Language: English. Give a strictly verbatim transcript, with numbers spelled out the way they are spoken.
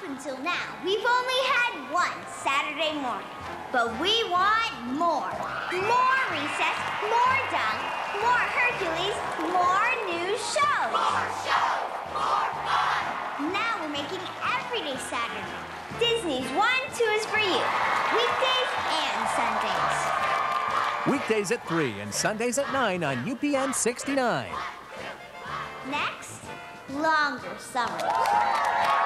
until now, we've only had one Saturday morning. But we want more. More recess, more dunk, more Hercules, more new shows. More shows, more fun. Now we're making everyday Saturday. Disney's one, two is for you. Weekdays and Sundays. Weekdays at three and Sundays at nine on U P N sixty-nine. Next, longer summers.